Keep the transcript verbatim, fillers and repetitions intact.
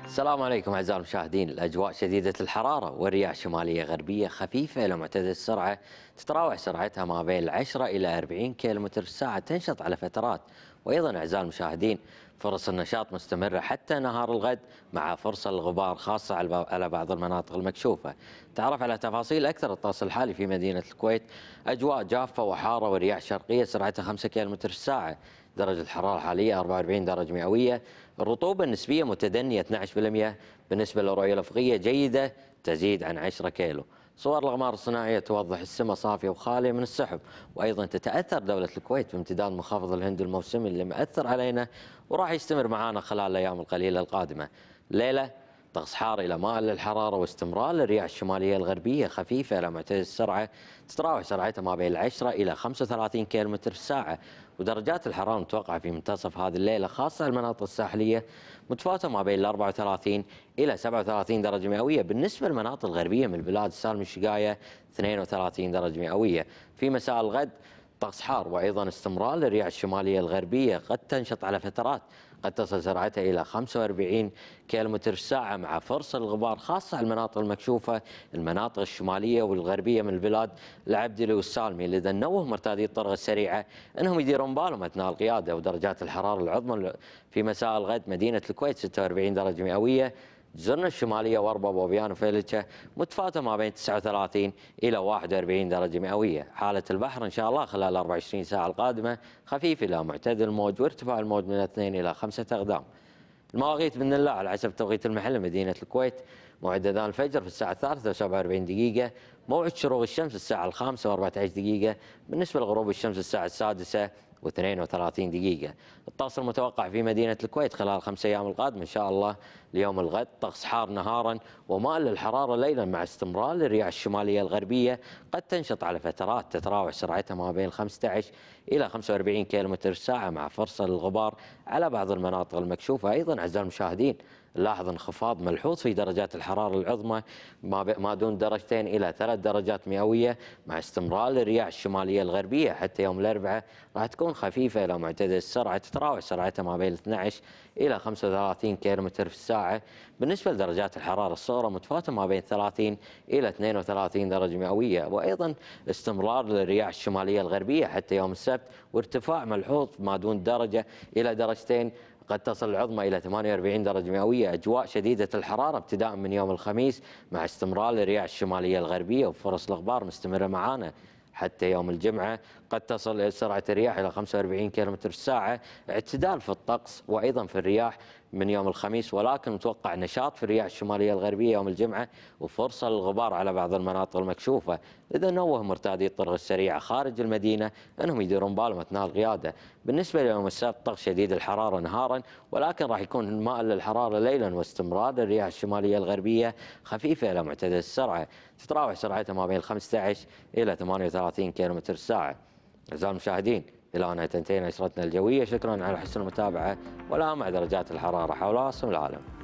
السلام عليكم أعزائي المشاهدين. الأجواء شديدة الحرارة والرياح شمالية غربية خفيفة إلى معتدل السرعة، تتراوح سرعتها ما بين العشرة إلى أربعين كيلومتر في الساعة، تنشط على فترات. وأيضا أعزائي المشاهدين، فرص النشاط مستمرة حتى نهار الغد، مع فرصة للغبار خاصة على بعض المناطق المكشوفة. تعرف على تفاصيل أكثر الطقس الحالي في مدينة الكويت. أجواء جافة وحارة ورياح شرقية سرعتها خمسة كيلومتر في الساعة. درجة الحرارة الحالية أربعة وأربعين درجة مئوية. الرطوبة النسبية متدنية اثني عشر بالمئة. بالنسبة للرؤية الأفقية جيدة تزيد عن عشرة كيلو. صور الأقمار الصناعية توضح السماء صافية وخالية من السحب. وأيضا تتأثر دولة الكويت بامتداد منخفض الهند الموسمي اللي مأثر علينا وراح يستمر معنا خلال الأيام القليلة القادمة. الليلة طقس حار إلى مائل للحرارة، واستمرار الرياح الشمالية الغربية خفيفة إلى معتدل السرعة، تتراوح سرعتها ما بين العشرة إلى خمسة وثلاثين كيلومتر في الساعة. ودرجات الحرارة المتوقعة في منتصف هذه الليلة خاصة المناطق الساحلية متفاوتة ما بين ال أربعة وثلاثين إلى سبعة وثلاثين درجة مئوية. بالنسبة للمناطق الغربية من البلاد السالم الشقاية اثنين وثلاثين درجة مئوية. في مساء الغد طقس حار، وأيضا استمرار للرياح الشمالية الغربية قد تنشط على فترات، قد تصل سرعتها إلى خمسة وأربعين كيلومتر في الساعة، مع فرصة الغبار خاصة على المناطق المكشوفة، المناطق الشمالية والغربية من البلاد العبدلي والسالمي. لذا نوه مرتادي الطرق السريعة أنهم يديرون بالهم أثناء القيادة. ودرجات الحرارة العظمى في مساء الغد مدينة الكويت ستة وأربعين درجة مئوية، جزرنا الشمالية واربا وبيان وفيلتشا متفاوتة ما بين تسعة وثلاثين إلى واحد وأربعين درجة مئوية. حالة البحر إن شاء الله خلال ال أربع وعشرين ساعة القادمة خفيف إلى معتدل الموج، وارتفاع الموج من اثنين إلى خمسة أقدام. المواقيت بإذن الله على حسب توقيت المحل مدينة الكويت: موعد أذان الفجر في الساعة الثالثة وسبعة وأربعين دقيقة، موعد شروق الشمس الساعة الخامسة وأربعة عشر دقيقة، بالنسبة لغروب الشمس الساعة السادسة واثنين وثلاثين دقيقة. الطقس المتوقع في مدينة الكويت خلال الخمس أيام القادمة إن شاء الله: اليوم الغد طقس حار نهارا ومائل للحرارة ليلا، مع استمرار للرياح الشمالية الغربية قد تنشط على فترات، تتراوح سرعتها ما بين خمسة عشر إلى خمسة وأربعين كيلومتر في الساعة، مع فرصة للغبار على بعض المناطق المكشوفة. أيضا أعزائي المشاهدين، نلاحظ انخفاض ملحوظ في درجات الحرارة العظمى ما دون درجتين إلى ثلاث درجات مئوية، مع استمرار الرياح الشمالية الغربية حتى يوم الأربعاء راح تكون خفيفة إلى معتدل السرعة، تتراوح سرعتها ما بين اثني عشر إلى خمسة وثلاثين كيلومتر في الساعة. بالنسبة لدرجات الحرارة الصغرى متفاوتة ما بين ثلاثين إلى اثنين وثلاثين درجة مئوية. وأيضا استمرار للرياح الشمالية الغربية حتى يوم السبت، وارتفاع ملحوظ ما دون درجة إلى درجتين، قد تصل العظمى إلى ثمانية وأربعين درجة مئوية. أجواء شديدة الحرارة ابتداء من يوم الخميس، مع استمرار الرياح الشمالية الغربية وفرص الغبار مستمرة معانا حتى يوم الجمعة. قد تصل سرعة الرياح إلى خمسة وأربعين كيلومتر في الساعة. اعتدال في الطقس وأيضا في الرياح من يوم الخميس، ولكن متوقع نشاط في الرياح الشمالية الغربية يوم الجمعة وفرصة للغبار على بعض المناطق المكشوفة. إذا نوه مرتادي الطرق السريعة خارج المدينة أنهم يديرون بالهم أثناء القيادة. بالنسبة ليوم السبت طقس شديد الحرارة نهارا، ولكن راح يكون مائل للحرارة ليلا، واستمرار الرياح الشمالية الغربية خفيفة إلى معتدل السرعة، تتراوح سرعتها ما بين خمسة عشر إلى ثمانية وثلاثين كيلومتر في الساعة. أعزائي المشاهدين، إلى هنا تنتهي نشرتنا الجوية. شكرا على حسن المتابعة، والآن مع درجات الحرارة حول عاصمة العالم.